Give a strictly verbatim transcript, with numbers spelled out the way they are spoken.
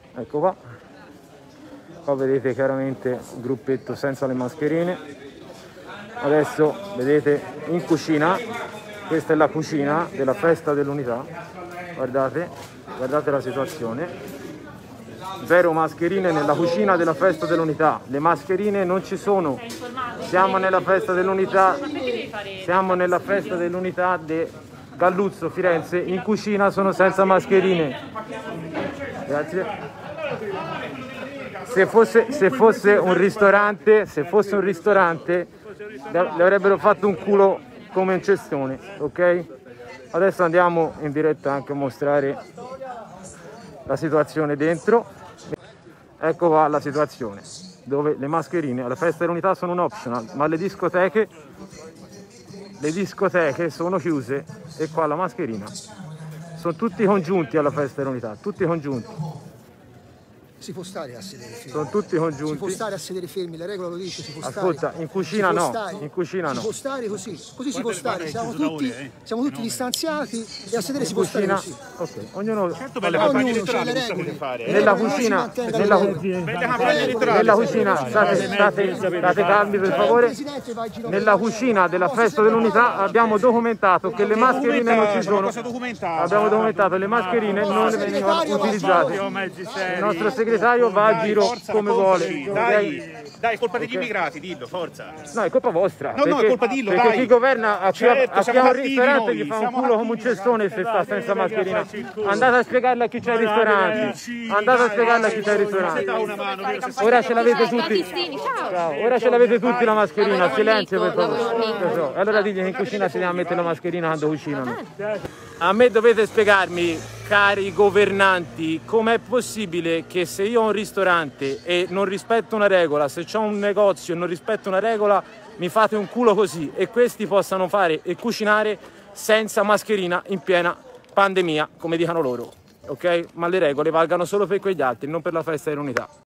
Ecco qua. Qua vedete chiaramente il gruppetto senza le mascherine. Adesso vedete in cucina, questa è la cucina della festa dell'unità, guardate, guardate la situazione. Zero mascherine nella cucina della festa dell'unità, le mascherine non ci sono, siamo nella festa dell'unità, siamo nella festa dell'unità di Galluzzo, Firenze, in cucina sono senza mascherine. Grazie. Se fosse, se fosse un ristorante, se fosse un ristorante, le avrebbero fatto un culo come un cestone, ok? Adesso andiamo in diretta anche a mostrare la situazione dentro. Ecco qua la situazione, dove le mascherine alla festa dell'unità sono un optional, ma le discoteche, le discoteche sono chiuse e qua la mascherina. Sono tutti congiunti alla festa dell'unità, tutti congiunti. Si può stare a sedere fermi. Sono tutti congiunti. Si può stare a sedere fermi, la regola lo dice, si può stare. Ascolta, in cucina no, stare, in cucina no. Si può stare così, così si può stare, siamo tutti, siamo tutti distanziati e a sedere si può stare così. Ok, ognuno certo, belle campagne elettorali possiamo fare. Nella cucina, nella, nella cucina, state, state, state calmi per favore. Nella cucina della festa dell'unità abbiamo documentato che le mascherine non ci sono. Abbiamo documentato che le mascherine non venivano utilizzate. Il nostro segretario va a giro come vuole. Dai, dai, è colpa degli immigrati, dillo, forza. No, è colpa vostra. No, no, è colpa dillo, perché dai. chi governa a chi ha Certo, un ristorante noi, gli fa un siamo culo come un cestone se sta senza mascherina. Andate a spiegarle a chi c'è il ristorante. Andate a spiegarle a chi c'è il ristorante. Ora ce l'avete tutti. Ciao. Ora ce l'avete tutti la mascherina. Silenzio per favore. Allora digli che in cucina si deve mettere la mascherina quando cucinano. A me dovete spiegarmi, cari governanti, com'è possibile che se io ho un ristorante e non rispetto una regola, se ho un negozio e non rispetto una regola, mi fate un culo così e questi possano fare e cucinare senza mascherina in piena pandemia, come dicono loro, ok? Ma le regole valgano solo per quegli altri, non per la festa dell'unità.